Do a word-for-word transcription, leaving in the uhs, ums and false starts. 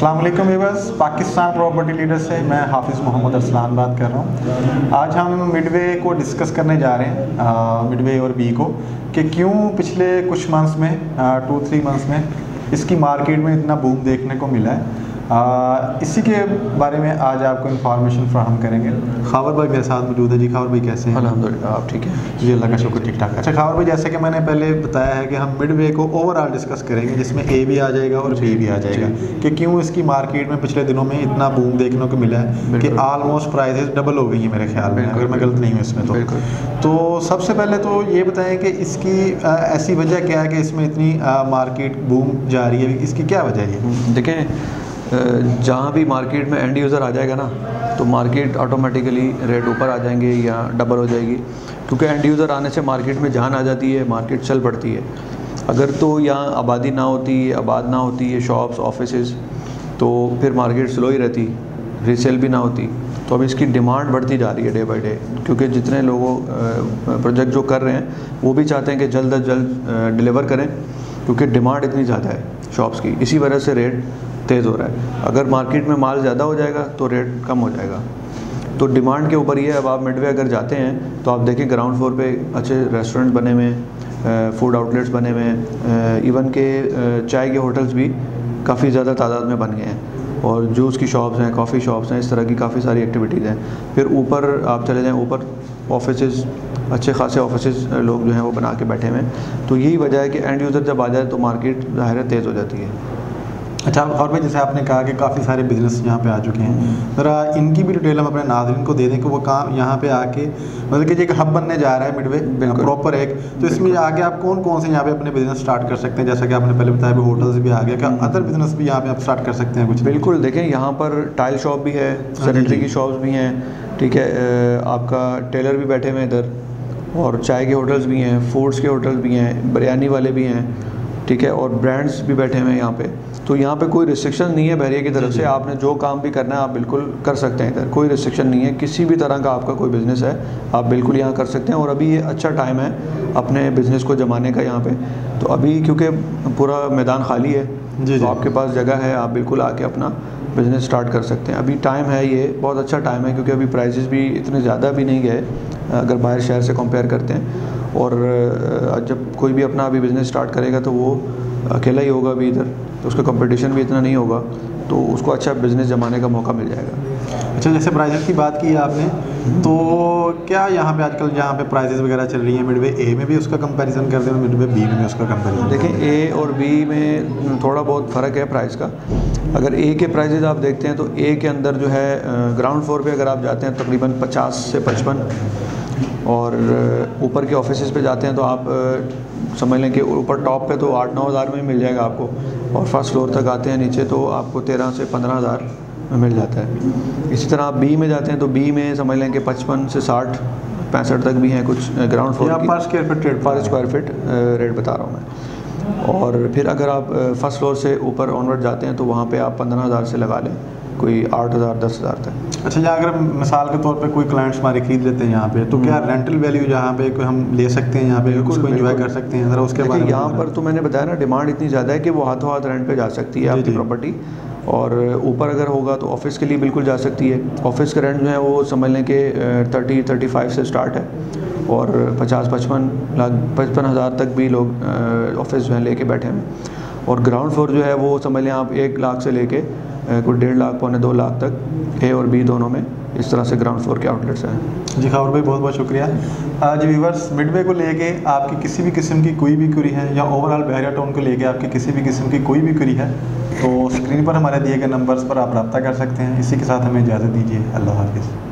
अस्सलाम वालेकुम viewers, Pakistan property leader से मैं हाफिज़ मोहम्मद अरसलान बात कर रहा हूँ। आज हम मिडवे को डिस्कस करने जा रहे हैं, मिडवे और बी को, कि क्यों पिछले कुछ मंथ्स में टू थ्री मंथ्स में इसकी मार्केट में इतना बूम देखने को मिला है। आ, इसी के बारे में आज आपको इन्फॉर्मेशन फ्राहम करेंगे। खावर भाई मेरे साथ मौजूद है। जी खावर भाई कैसे हैं? अल्हम्दुलिल्लाह, आप ठीक है? जी अल्लाह का शुक्र, ठीक ठाक। अच्छा खावर भाई, जैसे कि मैंने पहले बताया है कि हम मिडवे को ओवरऑल डिस्कस करेंगे, जिसमें ए भी आ जाएगा और बी भी आ जाएगा, कि क्यों इसकी मार्केट में पिछले दिनों में इतना बूम देखने को मिला है कि ऑलमोस्ट प्राइसेस डबल हो गई हैं मेरे ख्याल में, अगर मैं गलत नहीं हूँ इसमें तो। तो सबसे पहले तो ये बताएं कि इसकी आ, ऐसी वजह क्या है कि इसमें इतनी मार्केट बूम जा रही है, इसकी क्या वजह है? देखें, जहाँ भी मार्केट में एंड यूज़र आ जाएगा ना, तो मार्केट ऑटोमेटिकली रेट ऊपर आ जाएंगे या डबल हो जाएगी, क्योंकि एंड यूज़र आने से मार्केट में जान आ जाती है, मार्केट चल पड़ती है। अगर तो यहाँ आबादी ना होती, आबाद ना होती है, शॉप्स ऑफिसेज़, तो फिर मार्केट स्लो ही रहती, रीसेल भी ना होती। तो अब इसकी डिमांड बढ़ती जा रही है डे बाई डे, क्योंकि जितने लोगों प्रोजेक्ट जो कर रहे हैं वो भी चाहते हैं कि जल्द अज जल्द डिलीवर करें, क्योंकि डिमांड इतनी ज़्यादा है शॉप्स की। इसी वजह से रेट तेज़ हो रहा है। अगर मार्केट में माल ज़्यादा हो जाएगा तो रेट कम हो जाएगा। तो डिमांड के ऊपर ही है। अब आप मिडवे अगर जाते हैं तो आप देखिए ग्राउंड फ्लोर पे अच्छे रेस्टोरेंट बने हुए हैं, फूड आउटलेट्स बने हुए हैं, इवन के चाय के होटल्स भी काफ़ी ज़्यादा तादाद में बन गए हैं, और जूस की शॉप्स हैं, कॉफ़ी शॉप्स हैं, इस तरह की काफ़ी सारी एक्टिविटीज़ हैं। फिर ऊपर आप चले जाएँ, ऊपर ऑफिसेज़, अच्छे खासे ऑफिसेज़ लोग जो हैं वो बना के बैठे हुए हैं। तो यही वजह है कि एंड यूज़र जब आ जाए तो मार्केट ज़ाहिर है तेज़ हो जाती है। अच्छा, और भाई जैसे आपने कहा कि काफ़ी सारे बिजनेस यहाँ पे आ चुके हैं, ज़रा इनकी भी डिटेल हम अपने नाज़रीन को दे दें कि वो काम यहाँ पे आके, मतलब कि एक हब बनने जा रहा है मिडवे प्रॉपर एक, तो इसमें आगे आप कौन कौन से यहाँ पे अपने बिजनेस स्टार्ट कर सकते हैं? जैसा कि आपने पहले बताया भी होटल्स भी आ गया, क्या अदर बिजनेस भी यहाँ पे आप स्टार्ट कर सकते हैं कुछ? बिल्कुल, देखें यहाँ पर टाइल शॉप भी है, सैनिटरी की शॉप्स भी हैं, ठीक है, आपका टेलर भी बैठे हुए हैं इधर, और चाय के होटल्स भी हैं, फूड्स के होटल्स भी हैं, बिरयानी वाले भी हैं, ठीक है, और ब्रांड्स भी बैठे हुए हैं यहाँ पे। तो यहाँ पे कोई रिस्ट्रिक्शन नहीं है बहरिया की तरफ से। आपने जो काम भी करना है आप बिल्कुल कर सकते हैं इधर, कोई रिस्ट्रिक्शन नहीं है। किसी भी तरह का आपका कोई बिज़नेस है आप बिल्कुल यहाँ कर सकते हैं, और अभी ये अच्छा टाइम है अपने बिज़नेस को जमाने का यहाँ पे। तो अभी क्योंकि पूरा मैदान खाली है, जी, तो आपके पास जगह है, आप बिल्कुल आके अपना बिज़नेस स्टार्ट कर सकते हैं। अभी टाइम है, ये बहुत अच्छा टाइम है, क्योंकि अभी प्राइजेस भी इतने ज़्यादा भी नहीं गए अगर बाहर शहर से कंपेयर करते हैं। और जब कोई भी अपना अभी बिज़नेस स्टार्ट करेगा तो वो अकेला ही होगा अभी इधर, तो उसका कंपटीशन भी इतना नहीं होगा, तो उसको अच्छा बिज़नेस जमाने का मौका मिल जाएगा। अच्छा, जैसे प्राइजेस की बात की है आपने, तो क्या यहाँ पे आजकल जहाँ पे प्राइजेस वगैरह चल रही हैं, मिडवे ए में भी उसका कंपैरिजन करते हैं, मिडवे बी में भी उसका कंपैरिजन? देखें, ए और बी में थोड़ा बहुत फ़र्क है प्राइस का। अगर ए के प्राइजेज़ आप देखते हैं तो ए के अंदर जो है ग्राउंड फ्लोर पे अगर आप जाते हैं तकरीबन पचास से पचपन, और ऊपर के ऑफिस पे जाते हैं तो आप समझ लें कि ऊपर टॉप पे तो आठ नौ हज़ार में मिल जाएगा आपको, और फर्स्ट फ्लोर तक आते हैं नीचे तो आपको तेरह से पंद्रह हज़ार में मिल जाता है। इसी तरह आप बी में जाते हैं तो बी में समझ लें कि पचपन से साठ पैंसठ तक भी हैं कुछ ग्राउंड फ्लोर की, per square feet rate per square feet rate बता रहा हूँ मैं। और फिर अगर आप फर्स्ट फ्लोर से ऊपर ऑनवर्ड जाते हैं तो वहाँ पर आप पंद्रह हज़ार से लगा लें, कोई आठ हज़ार दस हज़ार तक। अच्छा, या अगर मिसाल के तौर पे कोई क्लाइंट्स हमारे खरीद लेते हैं यहाँ पे, तो क्या रेंटल वैल्यू यहाँ पे कोई हम ले सकते हैं, यहाँ पे उसको एंजॉय कर सकते हैं? ज़रा उसके बारे में। यहाँ पर तो मैंने बताया ना, डिमांड इतनी ज़्यादा है कि वो हाथों हाथ रेंट पे जा सकती है आपकी प्रॉपर्टी, और ऊपर अगर होगा तो ऑफिस के लिए बिल्कुल जा सकती है। ऑफिस का रेंट जो है वो समझ लें कि थर्टी थर्टी फाइव से स्टार्ट है, और पचास पचपन लाख पचपन हज़ार तक भी लोग ऑफिस जो है लेके बैठे हैं। और ग्राउंड फ्लोर जो है वो समझ लें आप एक लाख से लेके कुछ डेढ़ लाख पौने दो लाख तक ए और बी दोनों में, इस तरह से ग्राउंड फ्लोर के आउटलेट्स हैं। जी खावर भाई, बहुत बहुत शुक्रिया। आज व्यूवर्स, मिडवे को लेके आपकी किसी भी किस्म की कोई भी क्वेरी है, या ओवरऑल बहरिया टाउन को लेके आपकी किसी भी किस्म की कोई भी क्वेरी है, तो स्क्रीन पर हमारे दिए गए नंबर्स पर आप रब्ता कर सकते हैं। इसी के साथ हमें इजाज़त दीजिए। अल्लाह हाफिज़।